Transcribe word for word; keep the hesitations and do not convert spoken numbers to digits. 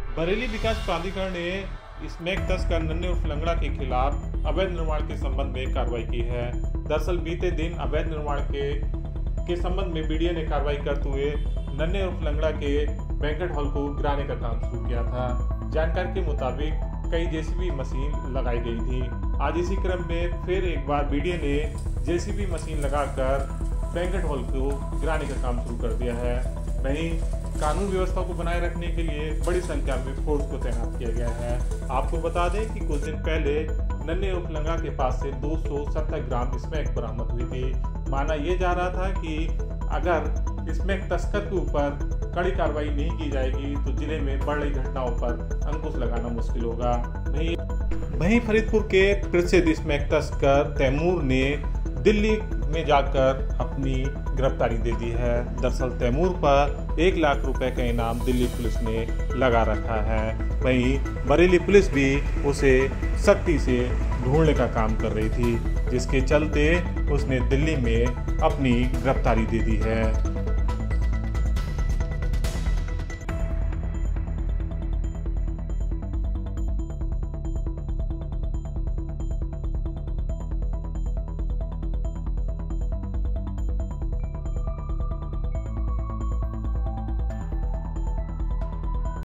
बरेली विकास प्राधिकरण ने स्मैक तस्कर नन्हे उर्फ लंगड़ा के खिलाफ अवैध निर्माण के संबंध में कार्रवाई की है। दरअसल बीते दिन अवैध निर्माण के के संबंध में बीडीए ने कार्रवाई करते हुए नन्हे उर्फ लंगड़ा के बैंकेट हॉल को गिराने का काम शुरू किया था। जानकारी के मुताबिक कई जेसीबी मशीन लगाई गई थी। आज इसी क्रम में फिर एक बार बीडीए ने जेसीबी मशीन लगाकर बैंकेट हॉल को गिराने का काम शुरू कर दिया है। वहीं कानून व्यवस्था को बनाए रखने के लिए बड़ी संख्या में फोर्स को तैनात किया गया है। आपको बता दें कि कुछ दिन पहले नन्हे उर्फ लंगड़ा के पास से दो सौ सत्तर ग्राम स्मैक बरामद हुई थी। माना यह जा रहा था कि अगर स्मैक तस्कर के ऊपर कड़ी कार्रवाई नहीं की जाएगी तो जिले में बढ़ रही घटनाओं पर अंकुश लगाना मुश्किल होगा। वहीं वहीं फरीदपुर के प्रसिद्ध स्मैक तस्कर तैमूर ने दिल्ली में जाकर अपनी गिरफ्तारी दे दी है। दरअसल तैमूर पर एक लाख रुपए का इनाम दिल्ली पुलिस ने लगा रखा है। वहीं बरेली पुलिस भी उसे सख्ती से ढूंढने का काम कर रही थी, जिसके चलते उसने दिल्ली में अपनी गिरफ्तारी दे दी है।